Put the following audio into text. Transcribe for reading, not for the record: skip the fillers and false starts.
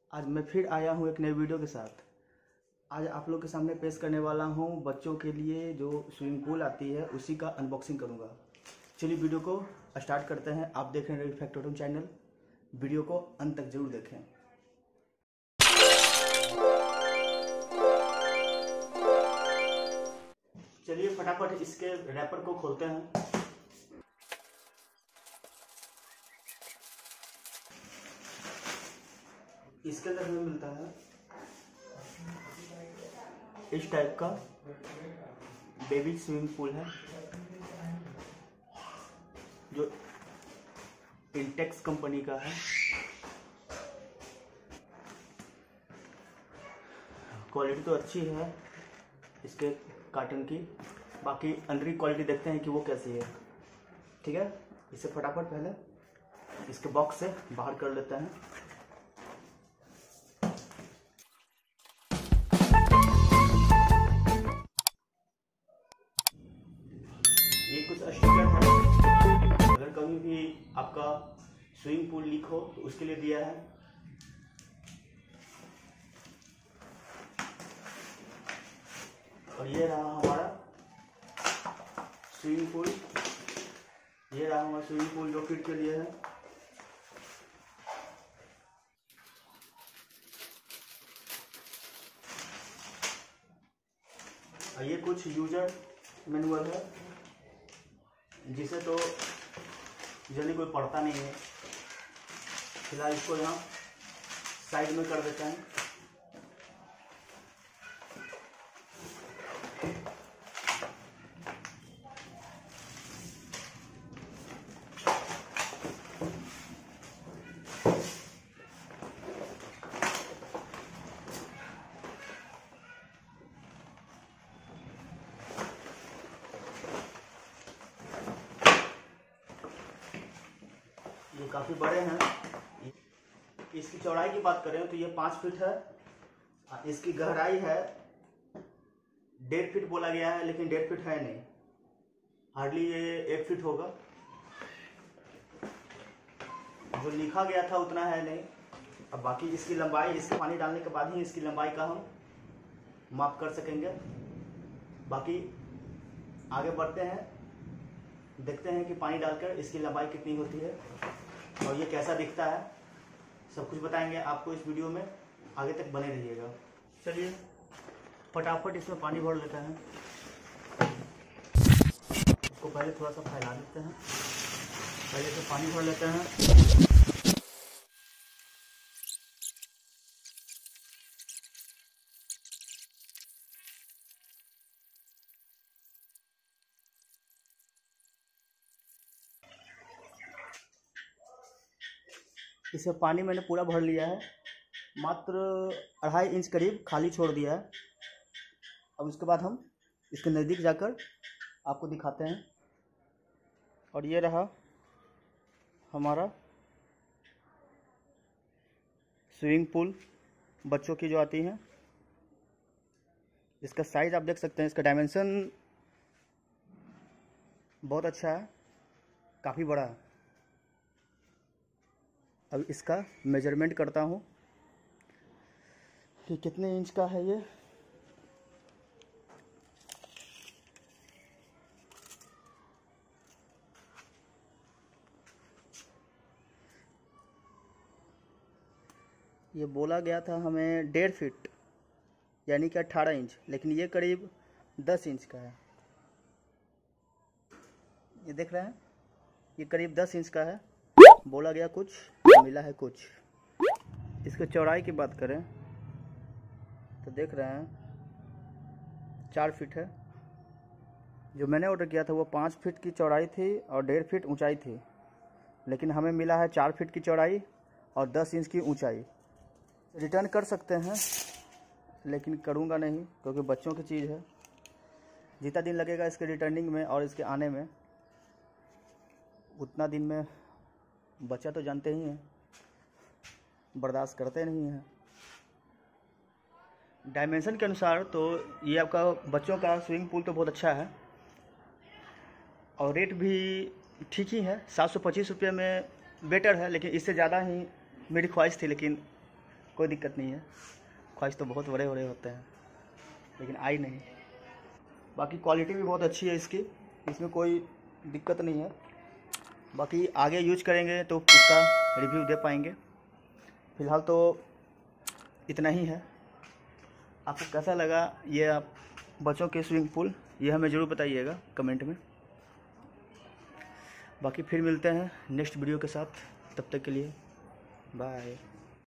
आज मैं फिर आया हूँ एक नई वीडियो के साथ। आज आप लोग के सामने पेश करने वाला हूँ बच्चों के लिए जो स्विमिंग पूल आती है उसी का अनबॉक्सिंग करूँगा। चलिए वीडियो को स्टार्ट करते हैं। आप देख रहे हैं रवि फैक्टोरियम चैनल, वीडियो को अंत तक जरूर देखें। चलिए फटाफट इसके रैपर को खोलते हैं। इसके अंदर हमें मिलता है इस टाइप का बेबी स्विमिंग पूल है जो इंटेक्स कंपनी का है। क्वालिटी तो अच्छी है इसके कार्टन की, बाकी अंदर की क्वालिटी देखते हैं कि वो कैसी है। ठीक है, इसे फटाफट पहले इसके बॉक्स से बाहर कर लेते हैं। ये कुछ स्टिकर है, अगर कभी भी आपका स्विमिंग पूल लीक हो तो उसके लिए दिया है। और ये रहा हमारा स्विमिंग पूल, ये रहा हमारा स्विमिंग पूल जो किट के लिए है। और ये कुछ यूजर मैनुअल है जिसे तो जल्दी कोई पढ़ता नहीं है। फिलहाल इसको यहाँ साइड में कर देते हैं। ये काफ़ी बड़े हैं। इसकी चौड़ाई की बात करें तो ये 5 फीट है। इसकी गहराई है 1.5 फीट बोला गया है, लेकिन 1.5 फीट है नहीं, हार्डली ये 1 फीट होगा। जो लिखा गया था उतना है नहीं। अब बाकी इसकी लंबाई, इसके पानी डालने के बाद ही इसकी लंबाई का हम माप कर सकेंगे। बाकी आगे बढ़ते हैं, देखते हैं कि पानी डालकर इसकी लंबाई कितनी होती है और ये कैसा दिखता है। सब कुछ बताएंगे आपको इस वीडियो में, आगे तक बने रहिएगा। चलिए फटाफट इसमें पानी भर लेते हैं। इसको पहले थोड़ा सा फैला देते हैं, पहले से पानी भर लेते हैं। इसे पानी मैंने पूरा भर लिया है, मात्र 2.5 इंच करीब खाली छोड़ दिया है। अब उसके बाद हम इसके नज़दीक जाकर आपको दिखाते हैं। और ये रहा हमारा स्विमिंग पूल बच्चों की जो आती हैं। इसका साइज़ आप देख सकते हैं, इसका डायमेंशन बहुत अच्छा है, काफ़ी बड़ा है। अब इसका मेजरमेंट करता हूँ कि कितने इंच का है ये। ये बोला गया था हमें 1.5 फीट यानी कि 18 इंच, लेकिन ये करीब 10 इंच का है। ये देख रहे हैं, ये करीब 10 इंच का है। बोला गया कुछ, मिला है कुछ। इसके चौड़ाई की बात करें तो देख रहे हैं 4 फीट है। जो मैंने ऑर्डर किया था वो 5 फीट की चौड़ाई थी और 1.5 फीट ऊंचाई थी, लेकिन हमें मिला है 4 फीट की चौड़ाई और 10 इंच की ऊंचाई। रिटर्न कर सकते हैं, लेकिन करूँगा नहीं क्योंकि बच्चों की चीज़ है। जितना दिन लगेगा इसके रिटर्निंग में और इसके आने में, उतना दिन में बच्चा तो जानते ही हैं, बर्दाश्त करते नहीं हैं। डायमेंशन के अनुसार तो ये आपका बच्चों का स्विमिंग पूल तो बहुत अच्छा है और रेट भी ठीक ही है। 725 रुपये में बेटर है, लेकिन इससे ज़्यादा ही मेरी ख्वाहिश थी, लेकिन कोई दिक्कत नहीं है। ख्वाहिश तो बहुत बड़े बड़े होते हैं लेकिन आई नहीं। बाकी क्वालिटी भी बहुत अच्छी है इसकी, इसमें कोई दिक्कत नहीं है। बाकी आगे यूज करेंगे तो इसका रिव्यू दे पाएंगे। फ़िलहाल तो इतना ही है। आपको कैसा लगा ये आप बच्चों के स्विमिंग पूल, ये हमें ज़रूर बताइएगा कमेंट में। बाकी फिर मिलते हैं नेक्स्ट वीडियो के साथ, तब तक के लिए बाय।